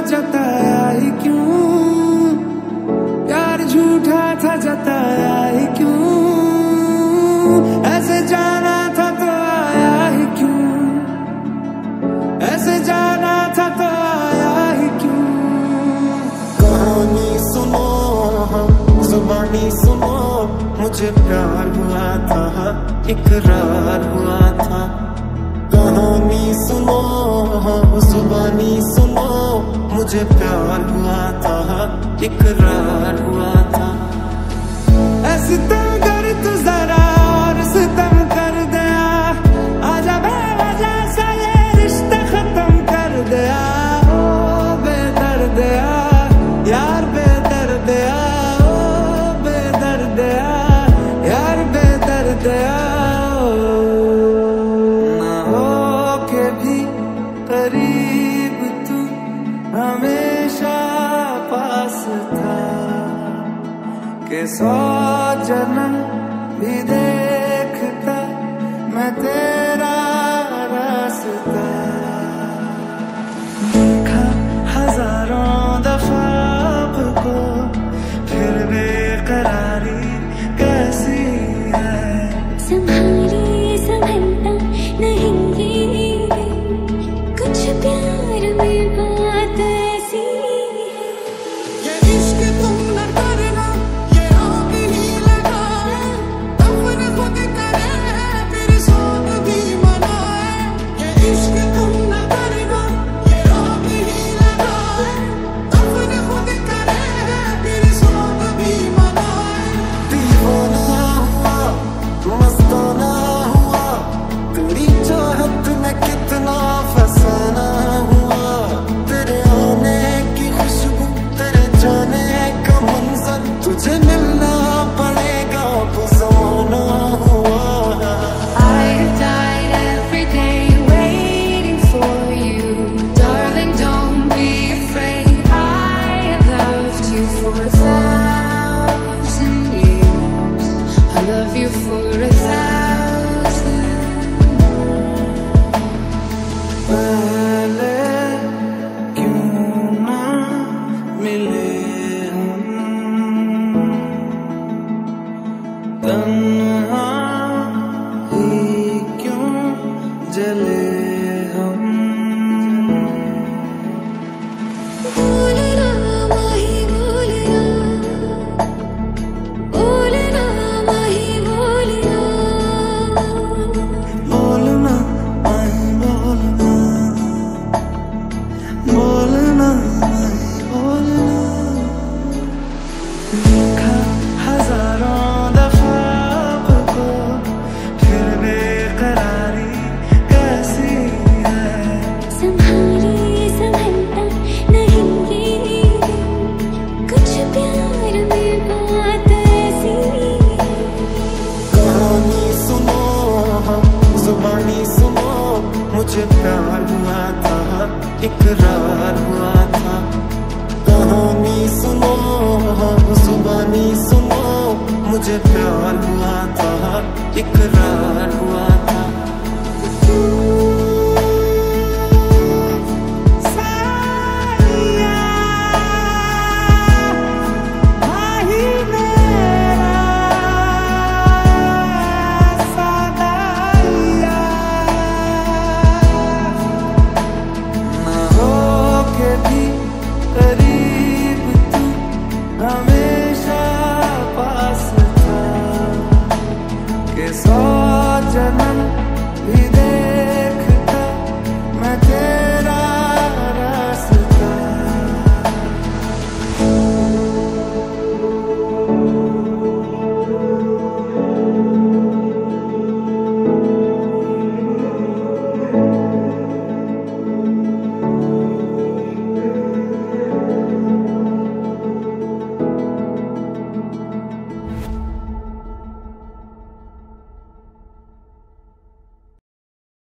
जताया ही क्यों, प्यार झूठा था जताया ही क्यों, ऐसे जाना था तो आया ही क्यों, ऐसे जाना था तो आया ही क्यों। कहानी सुनो जुबानी सुनो, मुझे प्यार हुआ था इकरार हुआ था। कहानी सुनो जुबानी सुनो, मुझे प्यार हुआ था इकरार हुआ था। ऐसे तुम कर तू जरा और सितम कर दिया, आजा बेवजह सा ये रिश्ता खत्म कर दिया। ओ बेदर्दिया यार बेदर्दिया, ओ बेदर्दिया यार बेदर्दिया। ना हो के भी करीब तू हमेशा पास था, के 100 जन्म भी देखता मैं तेरा रास्ता। देखा हजारों दफा आपको, फिर बेकरारी कैसी है। संभाली संभलता नहीं, कुछ प्यार में बात ऐसी है। ये इश्क तुम न करना, ये आग ही लगाए, अपने खुद करे फिर सोच भी मनाए। ये इश्क तुम न करना, ये आग ही लगाए, अपने खुद करे फिर सोच भी मनाए। दीवाना हुआ मस्ताना हुआ, तेरी चाहत में कितना फसाना हुआ। तेरे आने की खुशबू तेरे जाने का मंजर, तुझे मिलना पड़ेगा पुराना हुआ। I've died every day waiting for you, darling. Don't be afraid. I have loved you for 1,000 years. I love you for 1,000. पहले क्यों ना मिले हम, तन्हा ही क्यों जले हम। बोलना माही बोलना, बोलना माही बोलना। बोलना नहीं बोलना, बोलना नहीं बोलना। देखा हजारों दफा आपको, फिर बेकरारी कैसी है। संभाली संभलता नहीं, कुछ प्यार में बात ऐसी है। कहानी सुनो जुबानी सुनो, मुझे प्यार हुआ